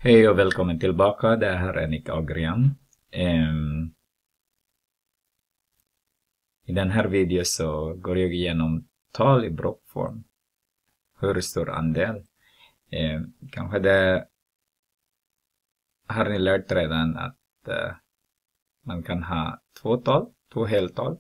Hej och välkommen tillbaka, det här är Nick Agrian. I den här videon så går jag igenom tal i blockform. Hur stor andel? Kanske det har ni lärt redan att man kan ha två heltal.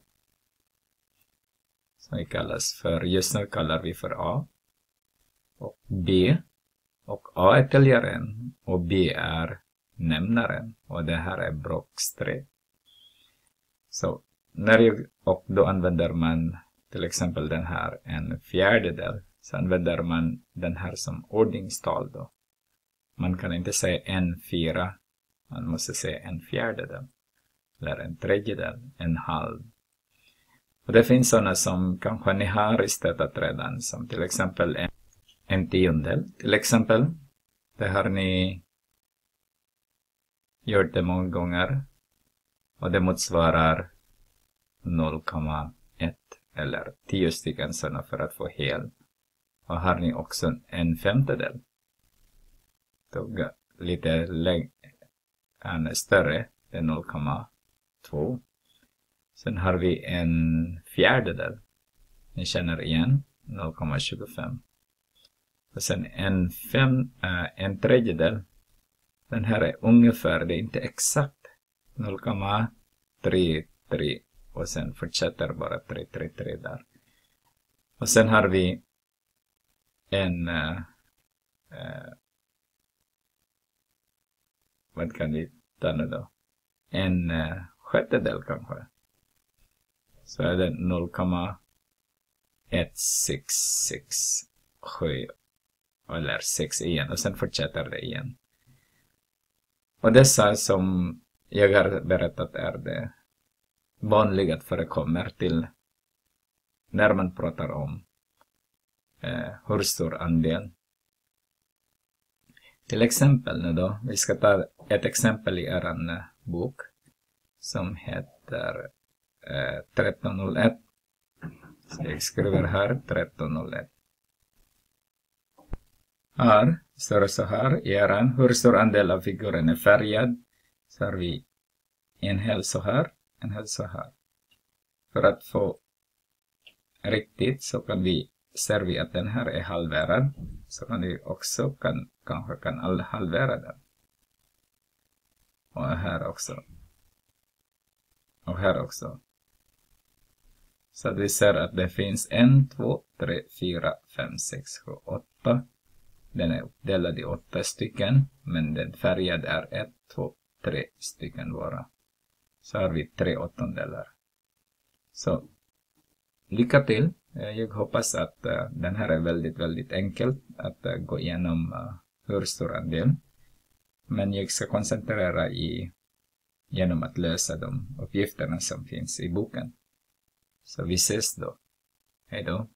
Som vi kallas för, just nu kallar vi för A och B. Och A är täljaren och B är nämnaren. Och det här är blockstreck. Så då använder man till exempel den här en fjärdedel. Så använder man den här som ordningstal då. Man kan inte säga en fyra. Man måste säga en fjärdedel. Eller en tredjedel. En halv. Och det finns sådana som kanske ni har ristetat redan. Som till exempel en tiondel. Till exempel. Det har ni gjort det många gånger. Och det motsvarar 0,1 eller 10 stycken sådana för att få hel. Och har ni också en femtedel. Då lite större. Det är 0,2. Sen har vi en fjärdedel. Ni känner igen 0,25. Och sen en tredjedel. Den här är ungefär, det är inte exakt 0,33 och sen fortsätter bara 333 där. Och sen har vi en vad kan vi ta nu då? En sjättedel kanske. Så är det 0,1667 eller 6 igen och sen fortsätter det igen. Och dessa som jag har berättat är det vanliga att förekommer till när man pratar om hur stor andel. Till exempel nu då, vi ska ta ett exempel i eran bok som heter 1301. Så jag skriver här 1301. Här står det så här i eran, hur stor andel av figuren är färgad. Så har vi en hel så här, en hel så här. För att få riktigt så kan vi ser vi att den här är halverad. Så kan vi också kanske kan halvera den. Och här också. Och här också. Så att vi ser att det finns 1, 2, 3, 4, 5, 6, 7, 8. Den är uppdelad i 8 stycken. Men den färgad är 1, 2, 3 stycken bara. Så har vi 3 åttondelar. Så lycka till. Jag hoppas att den här är väldigt enkelt att gå igenom hur stor andel. Men jag ska koncentrera genom att lösa de uppgifterna som finns i boken. Så vi ses då. Hej då.